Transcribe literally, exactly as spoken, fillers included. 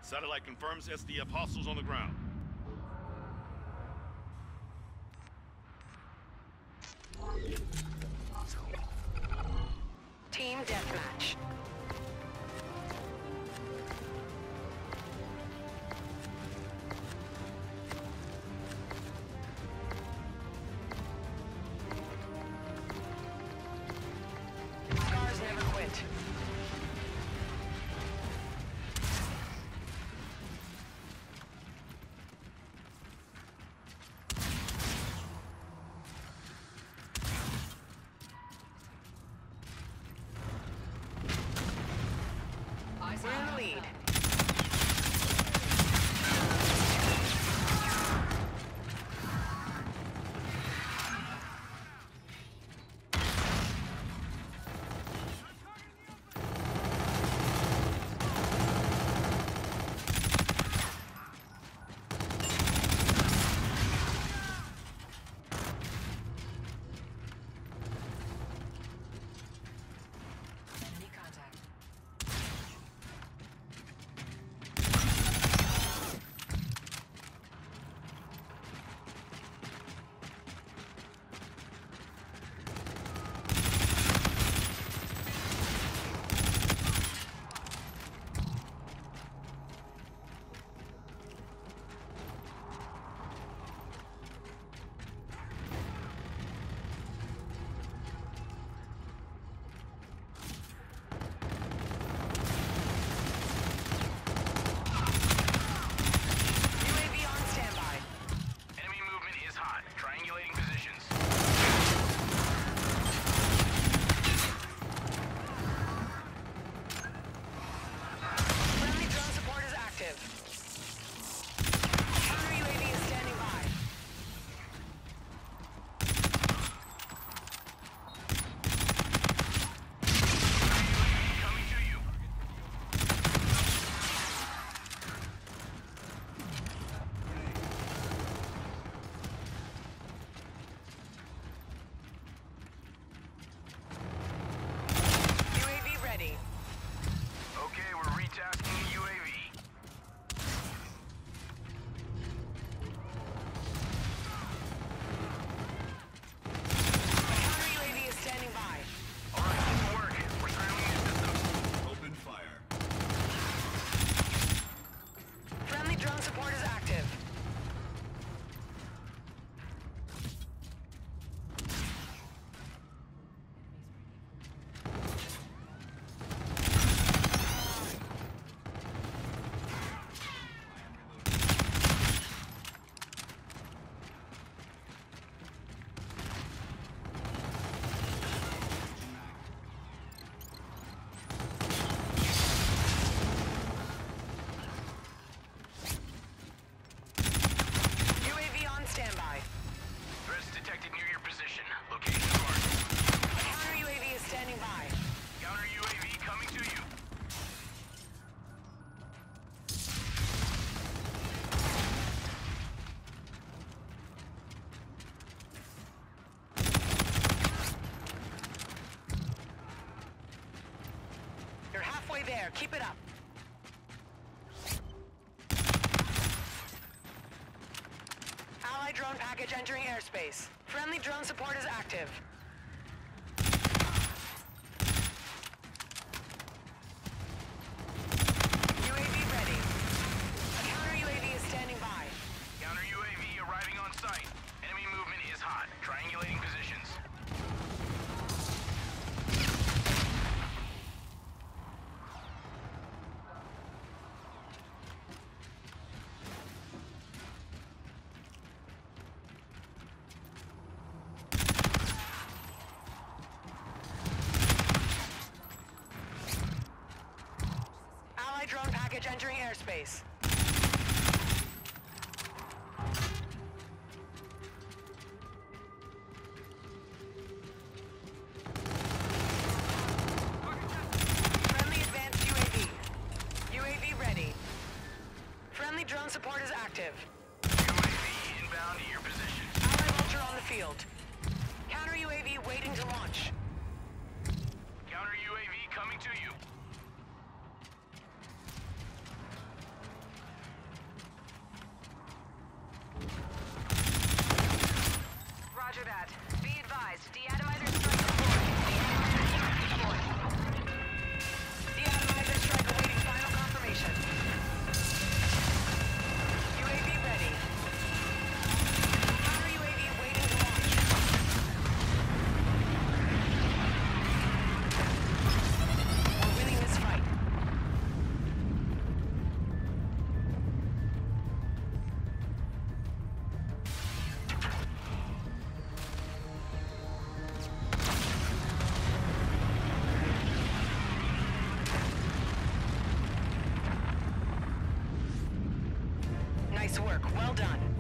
Satellite confirms S D F hostiles on the ground. Team deathmatch. Scars never quit. We're in the lead. Enemy contact. U A V on standby. Enemy movement is hot. Triangulating positions. Friendly drone support is active. Counter U A V is standing by. Coming to you. U A V ready. Okay, we're retasking the U A V. Counter U A V is standing by. All right, get to work. We're scrambling your systems. Open fire. Friendly drone support is active. U A V on standby. Threats detected near your position. Location marked. Counter U A V is standing by. Counter U A V coming to you. You're halfway there. Keep it up. Allied drone package entering airspace. Friendly drone support is active. U A V ready. A counter U A V is standing by. Counter U A V arriving on site. Enemy movement is hot. Triangulating positions. Allied drone package entering airspace. Friendly advanced U A V. U A V ready. Friendly drone support is active. U A V inbound to your position. Allied vulture on the field. Counter U A V waiting to launch. Counter U A V coming to you. Nice work. Well done.